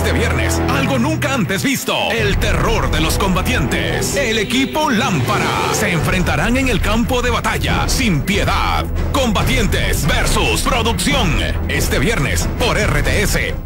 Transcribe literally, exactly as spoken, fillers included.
Este viernes, algo nunca antes visto. El terror de los combatientes. El equipo Lámpara se enfrentarán en el campo de batalla sin piedad. Combatientes versus producción. Este viernes por R T S.